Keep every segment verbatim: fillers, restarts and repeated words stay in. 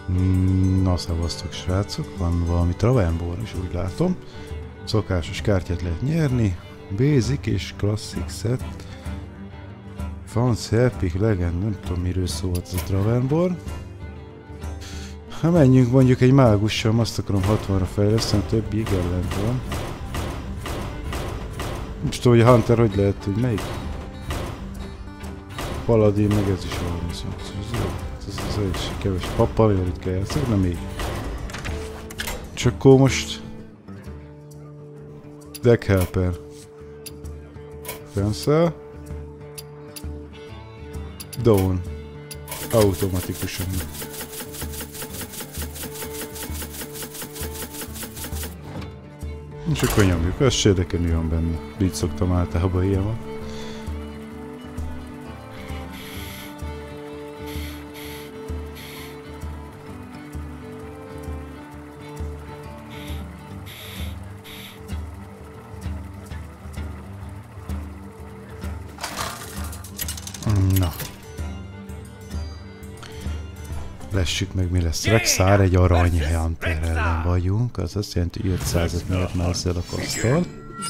Na, szevasztok srácok, van valami Travenborn is, úgy látom. Szokásos kártyát lehet nyerni. Basic és Classic set. Fancy Epic Legend, nem tudom miről szólt ez a Travenborn. Ha menjünk mondjuk egy mágussal, azt akarom hatvanra fejleszteni, többi igen van. Nem tudom, hogy a Hunter hogy lehet, hogy melyik? Paladin, meg ez is valami szint. Ez az egy keves pappal, jól itt kell játszani, nem még. Csak akkor most... Deck Helper. Fenszel. Down. Automatikusan. És akkor nyomjuk, ez se érdekel, mi van benne. Így szoktam általában ilyen van. Na. Lessük meg, mi lesz. Rexár egy arany Hunter ellen vagyunk, az azt jelenti, hogy ötszázat miért mászel a kasztal.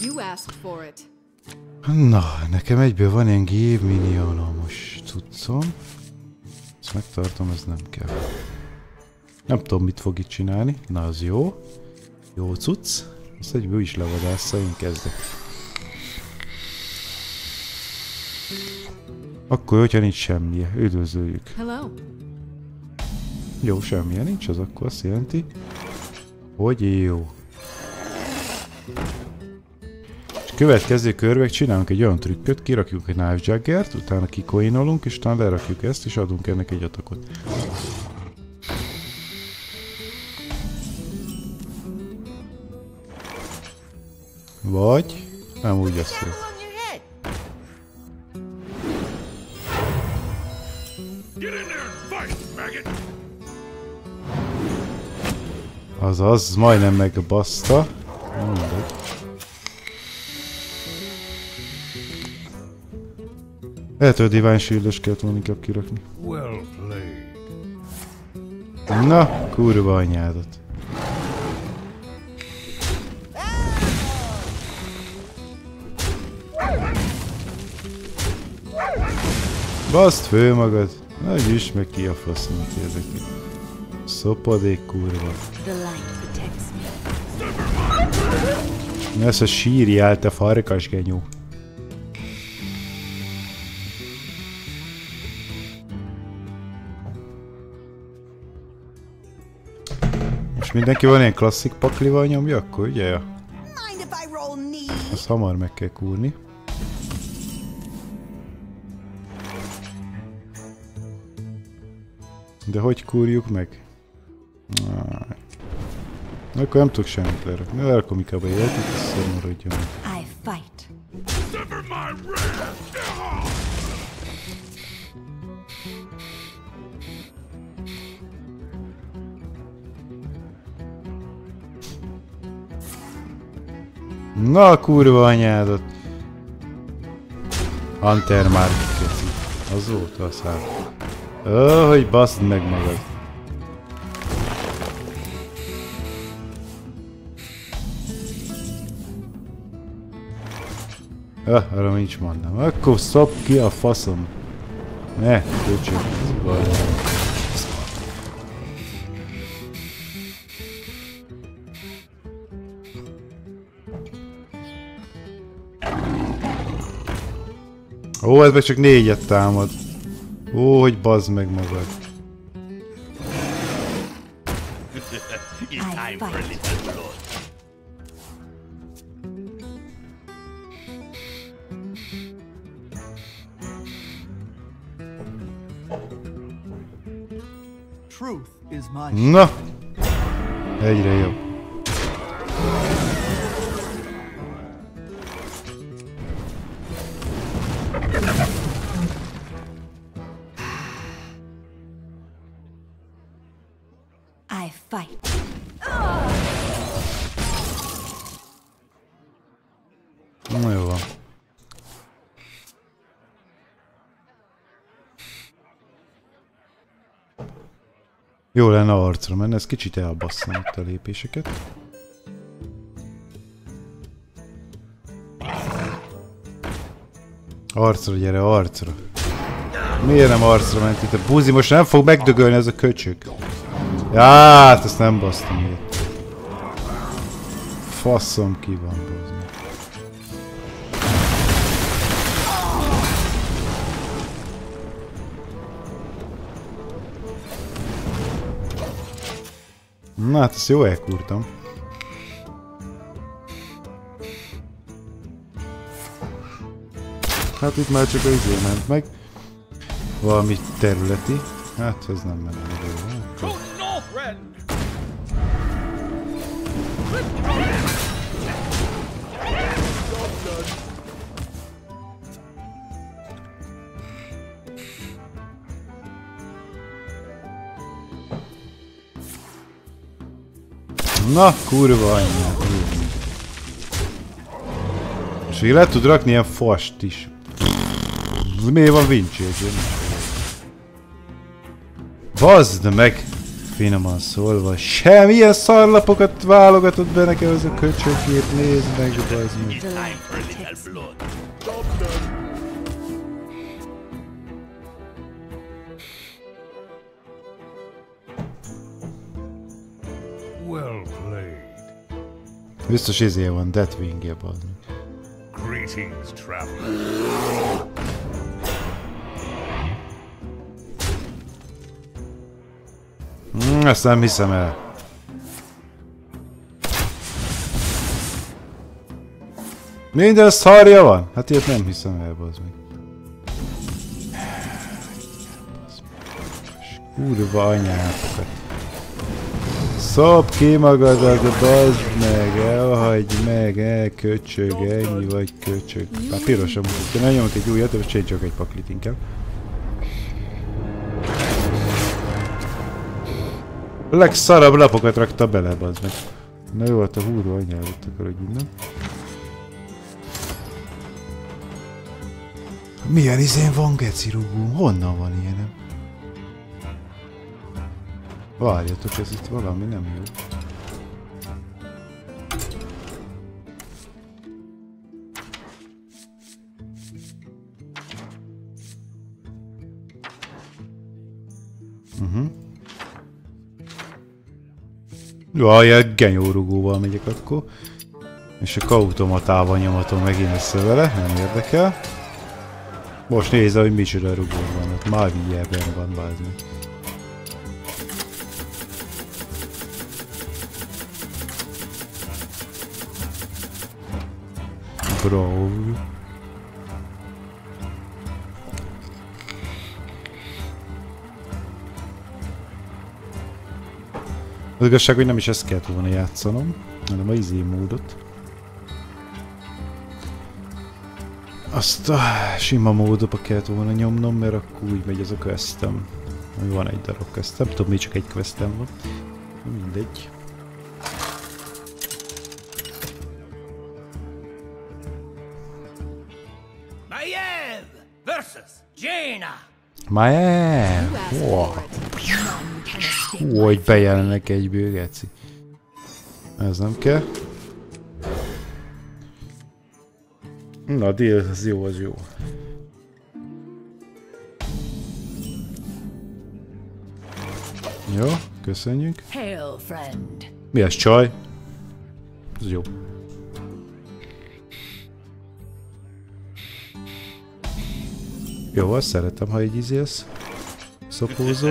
Na, nekem egyből van ilyen Give Minionom-os cuccom. Ezt megtartom, ez nem kell. Nem tudom, mit fog itt csinálni. Na, az jó. Jó cucc. Azt egyből is levadásza, én kezdek. Akkor, hogyha nincs semmi, üdvözöljük. Hello. Jó, semmilyen nincs, az akkor azt jelenti, hogy jó. És következő körbe csinálunk egy olyan trükköt, kirakjuk egy Knife Jaggert, utána kikoinolunk, és utána lerakjuk ezt, és adunk ennek egy atakot. Vagy nem úgy azt jó. Azaz, majdnem megbaszta. Mindegy. Lehet, hogy a Divine Shield-ös kellett volna inkább kirakni. Na, kurva anyádat. Baszd föl magad. Na, gyűjts meg ki a faszom, ki ezeket. Szopadék kurva. Ez a sírjál, te farkasgenyó. Most mindenki van ilyen klasszik paklival nyomja, akkor ugye? Azt hamar meg kell kúrni. De hogy kúrjuk meg? Ah. Akkor nem tudok semmit lerakni. Lerakom inkább a életet, és szomorodjon meg. Na, kurva anyádat! Hunter már kicsit. Azóta a szár. Ó, hogy baszd meg magad. Ah, arra nincs mondom. Akkor szop ki a faszom. Ne, köcsög. Ó, ez meg csak négyet támad. Ó, hogy bazd meg magad. Na! Egyre jobb. I fight. Na jó van. Jó lenne arcra menni, ez kicsit elbasszam itt a lépéseket. Arcra, gyere, arcra. Miért nem arcra ment itt a buzi? Most nem fog megdögölni ez a köcsög. Ja, hát ezt nem basztam itt. Faszom ki van, buzi. Na hát ezt jó elkúrtam. Hát itt már csak az izé ment meg. Valami területi. Hát ez nem menne meg jól. Na, kurva anyját. És így le tud rakni ilyen fast is. Miért van Vinci? Bazd meg! Finoman szólva, semmilyen szarlapokat válogatott be nekem ez a köcsökét, nézd meg, bazd meg. Biztos izé van, Deathwing-je, bazd meg. Greetings, traveler. Mm, ezt nem hiszem el. Minden szarja van? Hát ilyet nem hiszem el, bazd meg. Kurva anyátokat. Szop ki magadat, bazd meg, elhagyj meg, elköcsög, ennyi vagy köcsög. Már pirosan mutatja, nem nyomok egy újat, most csinálj csak egy paklit inkább. A legszarabb lapokat rakta bele, bazd meg. Na jó, hát a húró anyádat akarod innen. Milyen izén van geci rugóm? Honnan van ilyenem? Várjatok, ez itt valami nem jó. Uh-huh. Jaj, genyó rugóval megyek akkor. És a automatával nyomatom megint össze vele, nem érdekel. Most nézd, hogy micsoda rugó van ott, már vigyelben van, bázd meg. Bro. Az igazság, hogy nem is ezt kellett volna játszanom, hanem a izé módot. Azt a sima módba kellett volna nyomnom, mert akkor úgy megy ez a questem. Van egy darab questem, tudom, még csak egy questem van. Mindegy. Maiev versus Jaina. Maiev! Wow. Hú, hogy bejelennek egyből, geci. Ez nem kell. Na, deal, az jó, az jó. Jó, köszönjük. Mi ez, csaj? Ez jó. Jó, azt szeretem, ha így izélsz. Szopózó.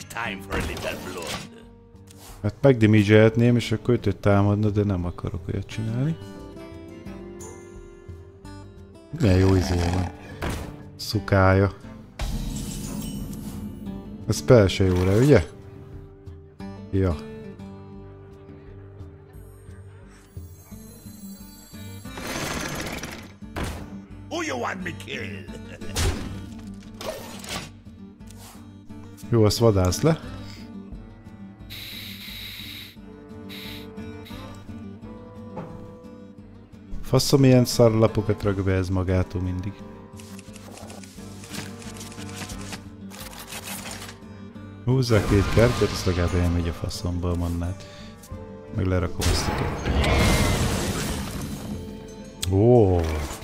Hát megdimizselhetném, és akkor ötöt támadna, de nem akarok olyat csinálni. Milyen jó izé van. Szukája. Ez persze jó rá, ugye? Ja. Jó, azt vadász le. Faszom, ilyen szarlapokat rak be ez magától mindig. Húzzák két kártyát, azt legalább elmegy a faszomba a mannát. Meg lerakom azt a kettőt. Ó.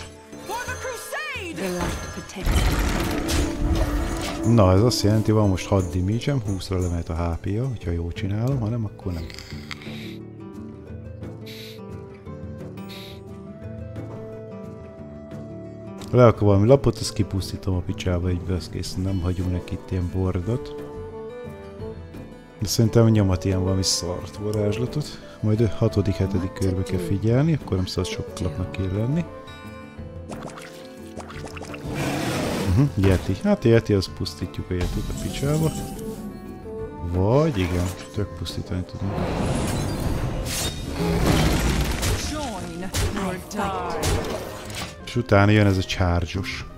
Na, ez azt jelenti, van most hat damage-em, húszra lemelt a há pé-ja, hogyha jól csinálom, ha nem, akkor nem. Le akkor valami lapot, azt kipusztítom a picsába egybe, azt kész, nem hagyunk neki itt ilyen bordot. De szerintem nyomat ilyen valami szart varázslatot. Majd a hatodik, hetedik körbe kell figyelni, akkor nem szabad sok lapnak kér lenni. Uh-huh, Yeti. Hát a Yeti, az pusztítjuk a Yetit a picsába. Vagy igen, tök pusztítani tudunk. És utána jön ez a charge-os.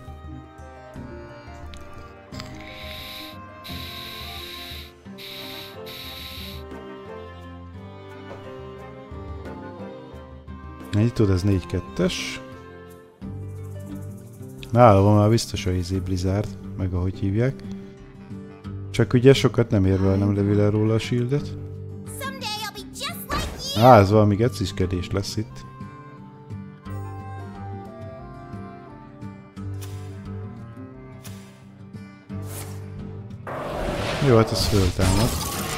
Így tudod, ez négy kettes. Nála van már biztos a izé Blizzard, meg ahogy hívják. Csak ugye sokat nem ér vele, nem lövi le róla a shieldet. Á, ez valami geciskedés lesz itt. Jó, hát ez föltámad.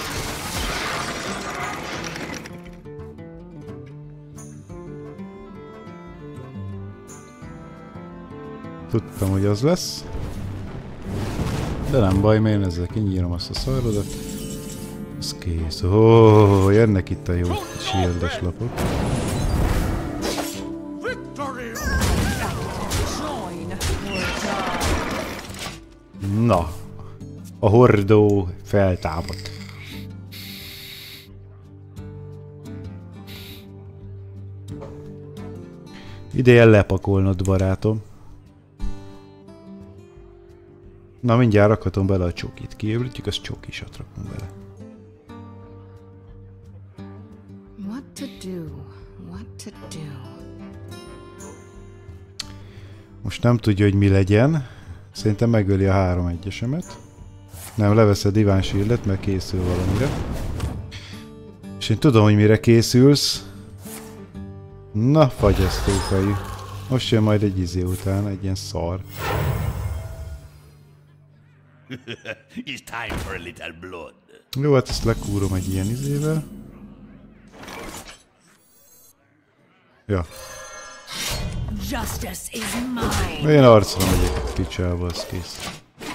Tudtam, hogy az lesz. De nem baj, mert én ezzel kinyírom azt a szarodat. Ez kész. Ó, oh, jönnek itt a jó shieldes lapok. Na, a hordó feltámadt. Ideje lepakolnod, barátom. Na, mindjárt rakhatom bele a csokit. Kiöblítjük, az csokisat rakunk bele. What to do? What to do? Most nem tudja, hogy mi legyen. Szerintem megöli a három egyesemet. Nem, levesz a Divine Shield-et, mert készül valamire. És én tudom, hogy mire készülsz. Na, fagyasztófejű. Most jön majd egy izé után, egy ilyen szar. It's time for a little blood. Jó, hát ezt lekúrom egy ilyen izével. Ja. Justice is mine. Én arcra megyek a picsába, az kész.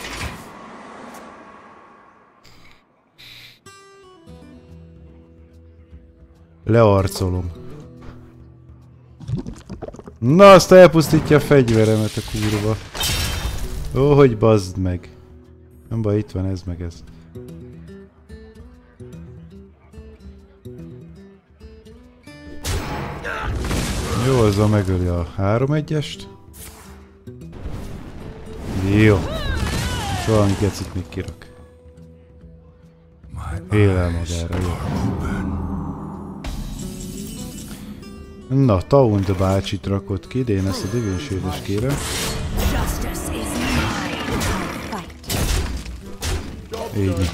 Learcolom. Na, azt elpusztítja a fegyveremet a kurva. Ó, hogy bazd meg. Nem baj, itt van ez meg ez. Jó, azzal megöli a három egyest. Jó. És valami gecit még kirak. Élel magára, jó. Na, Taunt bácsit rakott ki, de én ezt a Divine Shield-es kérem. Így.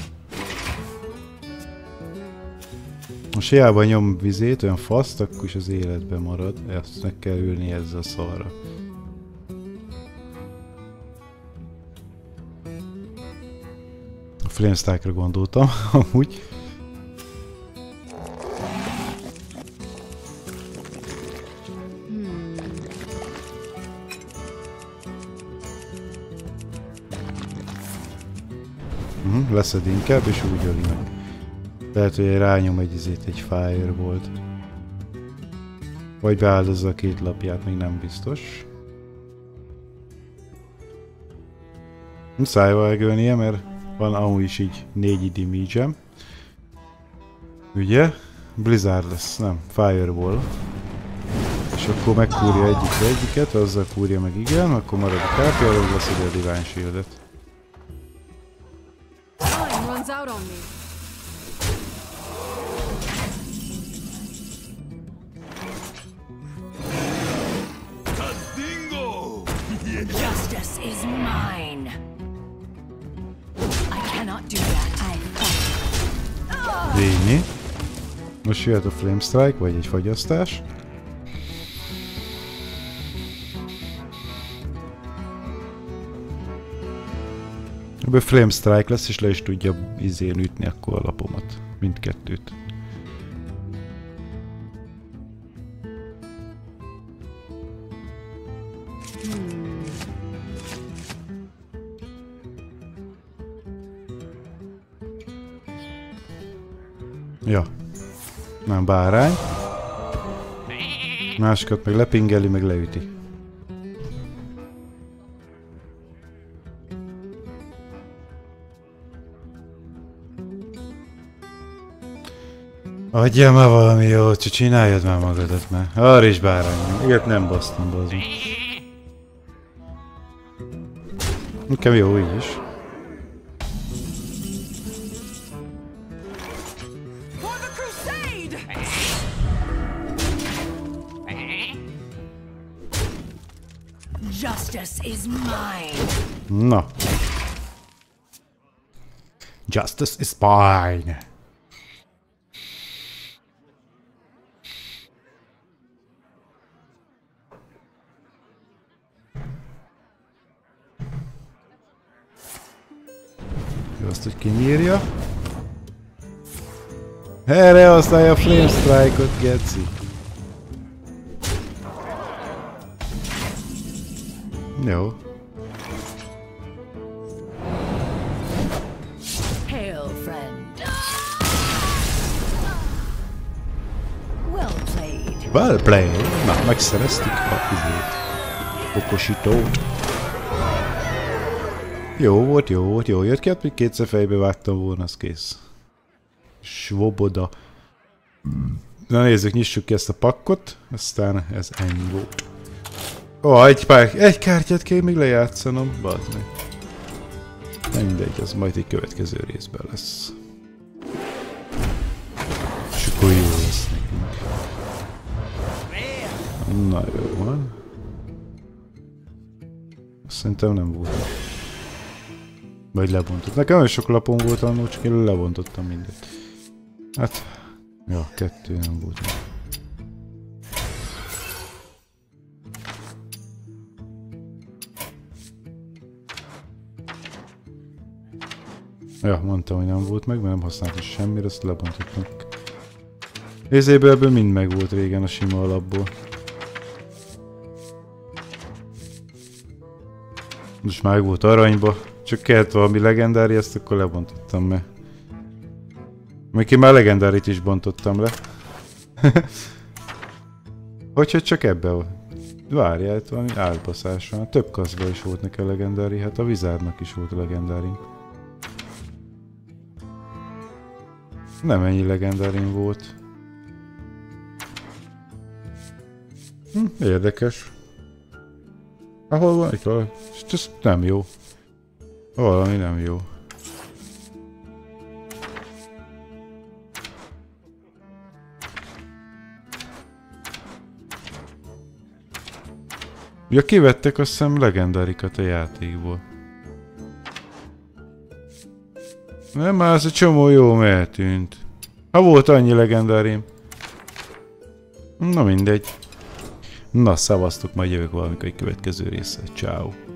Most hiába nyom vizét, olyan faszt, akkor is az életben marad. Ezt meg kell ülni ezzel a szarra. A Flamestackra gondoltam, amúgy. Hmm, leszed inkább, és úgy öli meg. Lehet, hogy rányom egy izét, egy Firebolt. Vagy beáldozza a két lapját, még nem biztos. Muszáj vágölnie, mert van amúgy is így négy damage-em. Ugye? Blizzard lesz, nem, Fireball. És akkor megkúrja egyikre egyiket, azzal kúrja meg igen, akkor marad a ká pé, arra lesz a Divine Shield-et. Justice is mine. I cannot do that. I Ennyi. Most jöhet a Flame Strike, vagy egy fagyasztás. Ebből Flame Strike lesz, és le is tudja izén ütni akkor a lapomat. Mindkettőt. Ja. Nem bárány. Másikat meg lepingeli, meg leüti. Adjál már valami jót, csak csináljad már magadat már. Arra is bárány. Ilyet nem basztam, bazd. Nekem jó így is. Justice is mine. Na. Justice is mine. Jó, azt, hogy kinyírja. Erre használja a Flame Strike-ot, geci. Jó. Hail, friend. Well played. Well played. Na, megszereztük a izét. Okosítót. Jó volt, jó volt, jó jött ki, hát még kétszer fejbe vágtam volna, az kész. Svoboda. Na nézzük, nyissuk ki ezt a pakkot, aztán ez ennyi volt. Ó, oh, egy pár, egy kártyát kell még lejátszanom, bazd meg. Mindegy, az majd egy következő részben lesz. És akkor jó lesz nekünk. Na jó van. Szerintem nem volt. Vagy lebontott. Nekem olyan sok lapon volt annól, csak én lebontottam mindet. Hát... Ja, kettő nem volt. Ja, mondtam, hogy nem volt meg, mert nem használtam semmire, azt lebontottam. Ézéből ebből mind meg volt régen a sima alapból. Most már volt aranyba, csak kellett valami legendári, ezt akkor lebontottam meg. Még én már legendárit is bontottam le. Hogyhogy csak ebbe volt. Várjál, itt valami álbaszás van. Több kaszban is volt neki a legendári, hát a Wizardnak is volt a legendári. Nem ennyi legendárim volt. Hm, érdekes. Ahol van? Itt van. Ez nem jó. Valami nem jó. Ja, kivettek azt hiszem legendárikat a játékból. Nem, már ez a csomó jó eltűnt. Ha volt annyi legendárim. Na mindegy. Na, szavaztok, majd jövök valamikor egy következő része. Ciao.